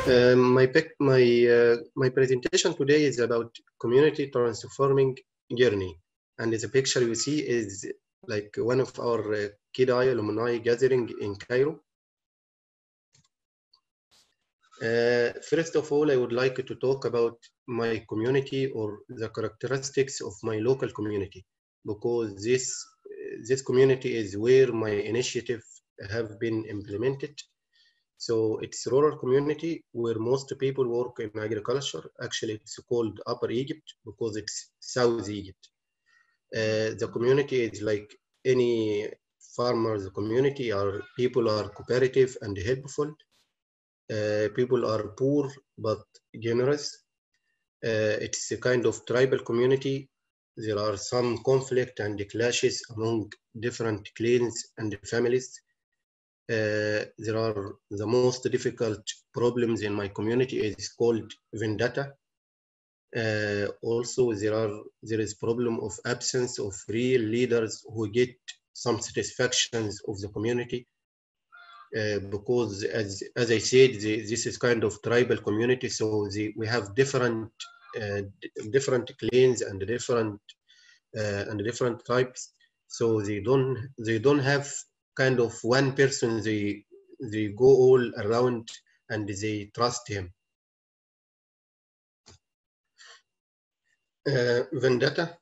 My presentation today is about community transforming journey, and the picture you see is like one of our KDI alumni gathering in Cairo. First of all, I would like to talk about my community or the characteristics of my local community, because this community is where my initiative have been implemented. So it's a rural community where most people work in agriculture. Actually, it's called Upper Egypt because it's South Egypt. The community is like any farmers community. People are cooperative and helpful. People are poor but generous. It's a kind of tribal community. There are some conflict and clashes among different clans and families. There are the most difficult problems in my community is called vendetta. Also, there is problem of absence of real leaders who get some satisfactions of the community. Because as I said, this is kind of tribal community, so we have different clans and different tribes. So they don't have kind of one person they go all around and they trust him. Vendetta.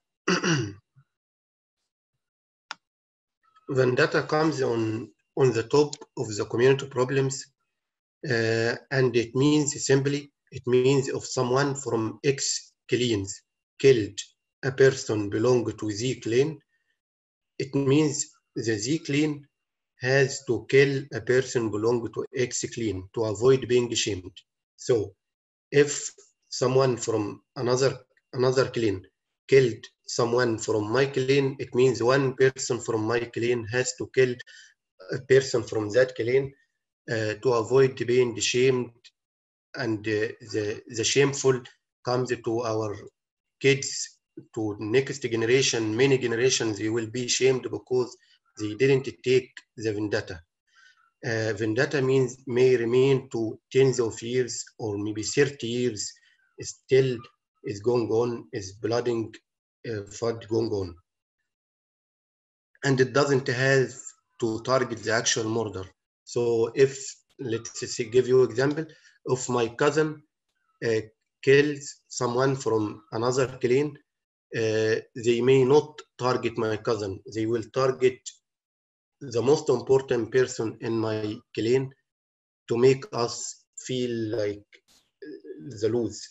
Vendetta comes on the top of the community problems, and it means simply, it means if someone from X clans killed a person belonging to Z clan, it means the Z clan has to kill a person belonging to X clan to avoid being shamed. So if someone from another clan killed someone from my clan, it means one person from my clan has to kill a person from that clan to avoid being shamed, and the shameful comes to our kids, to next generation, many generations, they will be shamed because they didn't take the vendetta. Vendetta means may remain to tens of years or maybe 30 years, still is going on, is blooding fight going on. And it doesn't have to target the actual murder. So if, let's say, give you an example, if my cousin kills someone from another clan, they may not target my cousin. They will target the most important person in my clan to make us feel like the lose.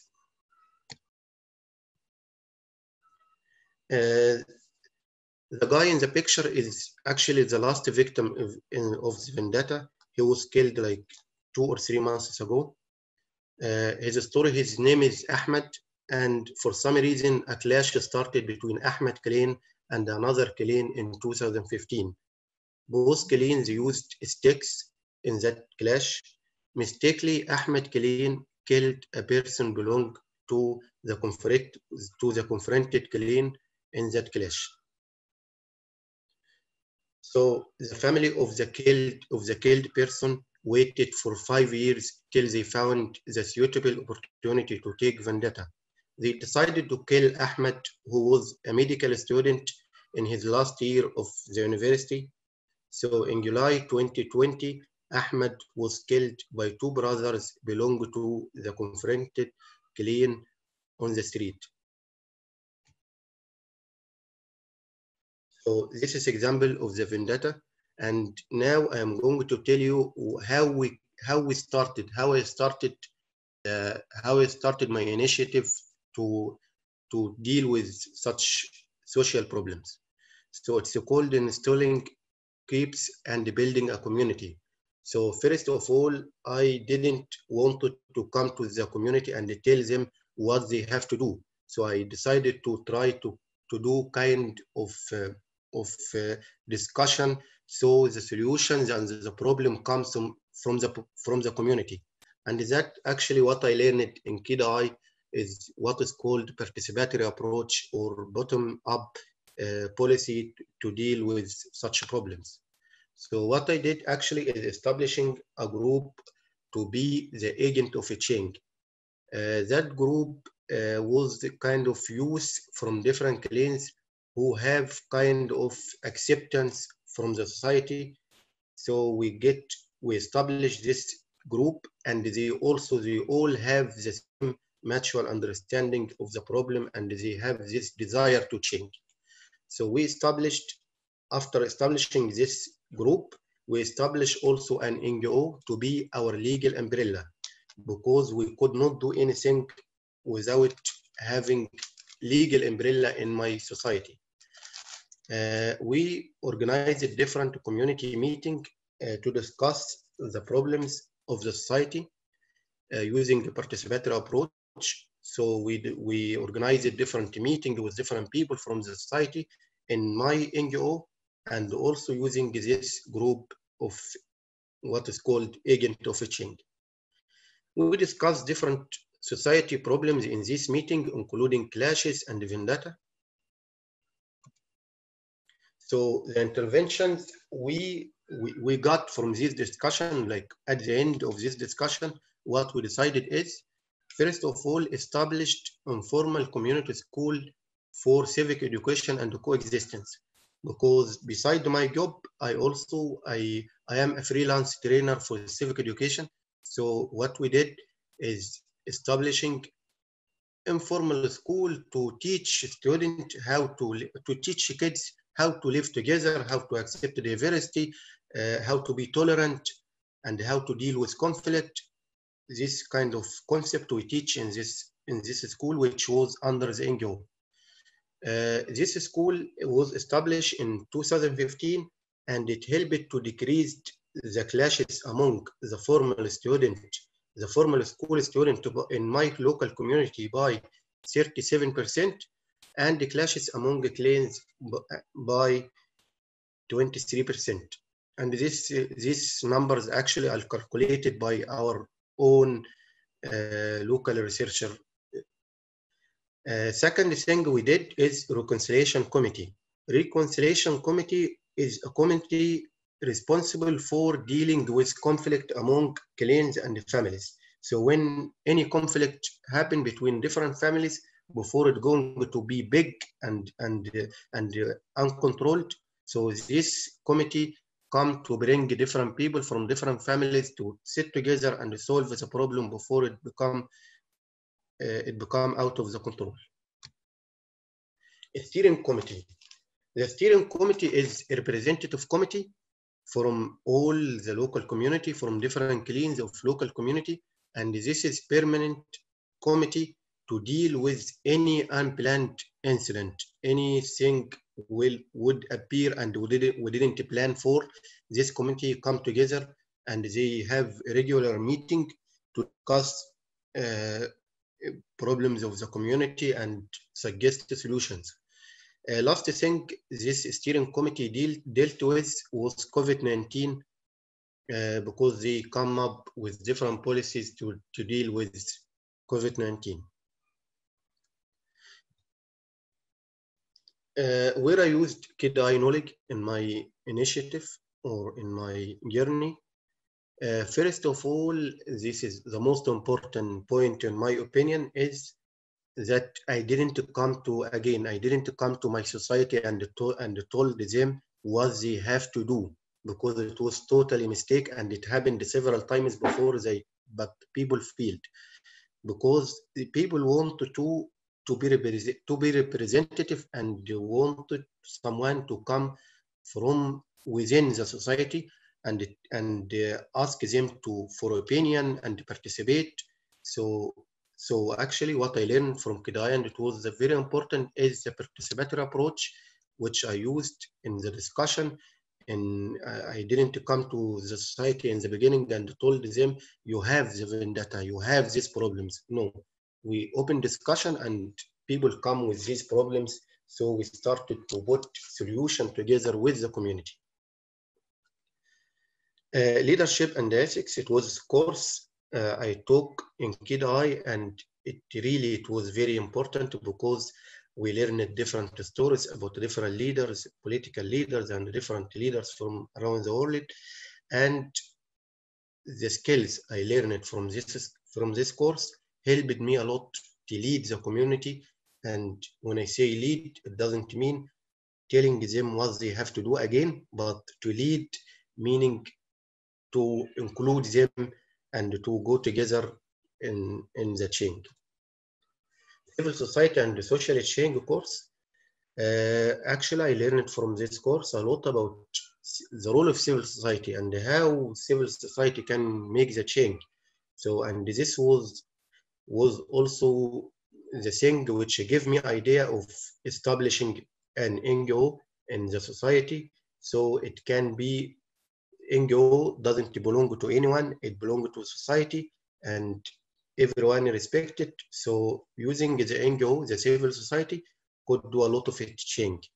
The guy in the picture is actually the last victim of the vendetta. He was killed like 2 or 3 months ago. His name is Ahmed, and for some reason a clash started between Ahmed clan and another clan in 2015. Both clans used sticks in that clash. Mistakenly, Ahmed clan killed a person belonging to the confronted clan in that clash. So the family of the killed person waited for 5 years till they found the suitable opportunity to take vendetta. They decided to kill Ahmed, who was a medical student in his last year of the university. So in July 2020, Ahmed was killed by 2 brothers belonging to the confronted clan on the street. So this is example of the vendetta, and now I am going to tell you how I started my initiative to deal with such social problems. So it's called installing keeps and building a community. So first of all, I didn't want to come to the community and tell them what they have to do. So I decided to try to do kind of discussion, so the solutions and the problem comes from the community. And that actually what I learned in KDI is what is called participatory approach or bottom-up policy to deal with such problems. So what I did actually is establishing a group to be the agent of a change. That group was the kind of youth from different clans who have kind of acceptance from the society. So we establish this group, and they all have the same mutual understanding of the problem, and they have this desire to change. So after establishing this group, we established also an NGO to be our legal umbrella, because we could not do anything without having legal umbrella in my society. We organized a different community meeting to discuss the problems of the society using a participatory approach. So we organized a different meeting with different people from the society in my NGO, and also using this group of what is called agent of a change. We discussed different society problems in this meeting, including clashes and vendetta. So the interventions we got from this discussion, like at the end of this discussion, what we decided is, first of all, established informal community school for civic education and coexistence. Because beside my job, I am a freelance trainer for civic education. So what we did is establishing informal school to teach students to teach kids how to live together, how to accept diversity, how to be tolerant, and how to deal with conflict. This kind of concept we teach in this school, which was under the NGO. This school was established in 2015, and it helped to decrease the clashes among the formal school student in my local community by 37%, and the clashes among the clans by 23%. And these numbers actually are calculated by our own local researcher. Second thing we did is reconciliation committee. Reconciliation committee is a committee responsible for dealing with conflict among clans and families. So when any conflict happen between different families, before it going to be big and uncontrolled, so this committee come to bring different people from different families to sit together and solve the problem before it become out of the control. A steering committee. The steering committee is a representative committee from all the local community, from different clans of local community, and this is permanent committee to deal with any unplanned incident, anything would appear and we didn't plan for. This committee come together and they have a regular meeting to discuss problems of the community and suggest solutions. Last thing this steering committee dealt with was COVID-19, because they come up with different policies to deal with COVID-19. Where I used KDI knowledge in my initiative or in my journey, first of all, this is the most important point in my opinion, is that I didn't come to my society and told them what they have to do, because it was totally a mistake and it happened several times before but people failed, because the people wanted to be representative and they wanted someone to come from within the society and ask them for opinion and participate. So actually what I learned from KDI, and it was very important, is the participatory approach, which I used in the discussion. And I didn't come to the society in the beginning and told them, you have the vendetta, you have these problems. No, we open discussion and people come with these problems. So we started to put solution together with the community. Leadership and ethics, it was a course I took in KDI, and it was very important because we learned different stories about different leaders, political leaders, and different leaders from around the world. And the skills I learned from this course helped me a lot to lead the community. And when I say lead, it doesn't mean telling them what they have to do again, but to lead meaning to include them and to go together in the change. Civil society and the social change course. Actually, I learned from this course a lot about the role of civil society and how civil society can make the change. So, and this was also the thing which gave me idea of establishing an NGO in the society. So it can be NGO doesn't belong to anyone, it belongs to society and everyone respect it. So using the NGO, the civil society, could do a lot of it change.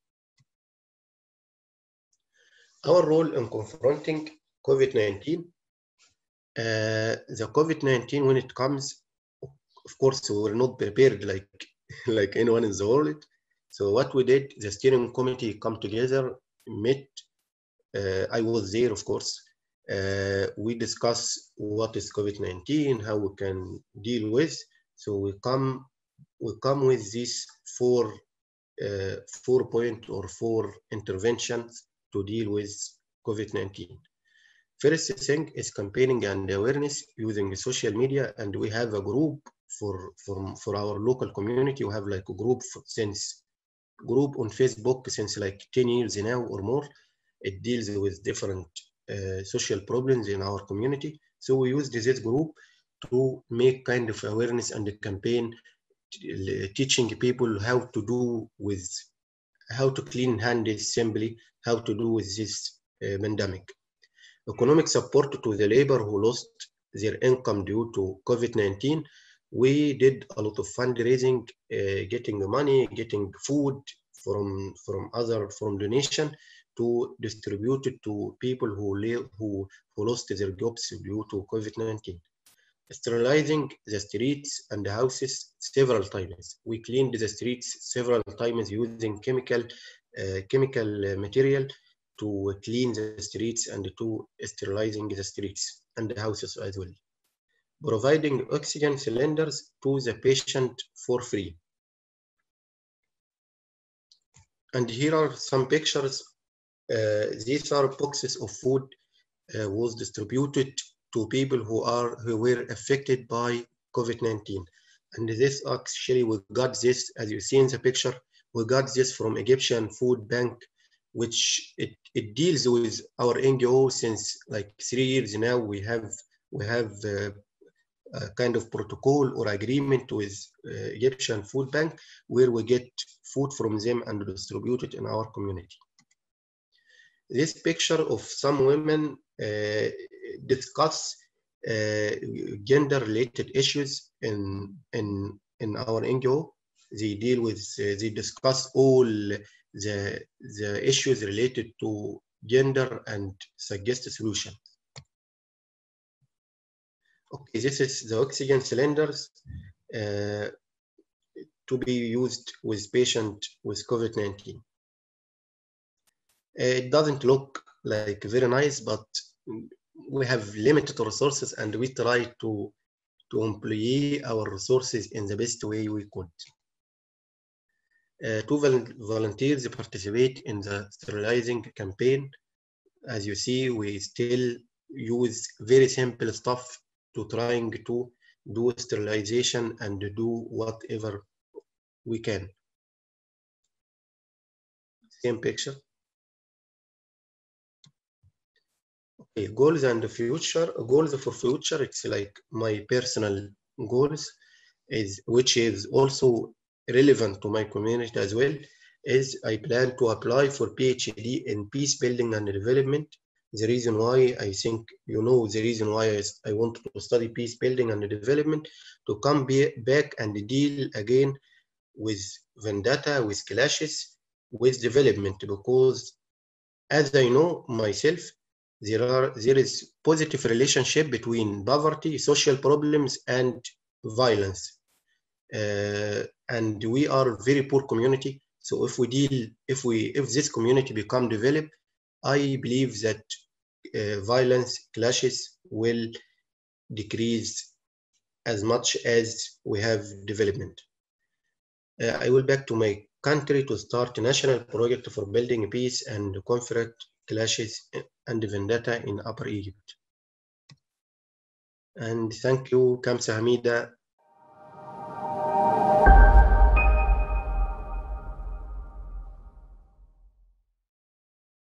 Our role in confronting COVID-19. The COVID-19, when it comes, of course, we were not prepared like anyone in the world. So what we did, the steering committee come together, met. I was there, of course. We discuss what is COVID-19, how we can deal with. So we come with these four point or four interventions to deal with COVID-19. First thing is campaigning and awareness using social media, and we have a group for our local community. We have like a group on Facebook since like 10 years now or more. It deals with different social problems in our community. So we use this group to make kind of awareness and a campaign, teaching people how to clean hands simply, how to do with this pandemic. Economic support to the labor who lost their income due to COVID-19. We did a lot of fundraising, getting the money, getting food from donation to distribute it to people who lost their jobs due to COVID-19. Sterilizing the streets and the houses several times. We cleaned the streets several times using chemical material to clean the streets and to sterilizing the streets and the houses as well. Providing oxygen cylinders to the patient for free. And here are some pictures. These are boxes of food was distributed to people who were affected by COVID-19. And this actually, we got this, as you see in the picture, we got this from Egyptian Food Bank, which it deals with our NGO since like 3 years now. We have a kind of protocol or agreement with Egyptian Food Bank where we get food from them and distribute it in our community. This picture of some women discuss gender-related issues in our NGO. They deal with, they discuss all the issues related to gender and suggest a solution. Okay, this is the oxygen cylinders to be used with patient with COVID-19. It doesn't look like very nice, but we have limited resources and we try to employ our resources in the best way we could. 2 volunteers participate in the sterilizing campaign. As you see, we still use very simple stuff to trying to do sterilization and do whatever we can. Same picture. Okay, goals and the future. Goals for future, it's like my personal goals, which is also relevant to my community as well, is I plan to apply for PhD in peace building and development. The reason why, I think you know the reason why I want to study peace building and development, to come back and deal again with vendetta, with clashes, with development, because as I know myself, there is positive relationship between poverty, social problems, and violence. And we are a very poor community. So if this community become developed, I believe that violence clashes will decrease as much as we have development. I will back to my country to start a national project for building peace and conflict clashes and vendetta in Upper Egypt. And thank you, Kamsa Hamida.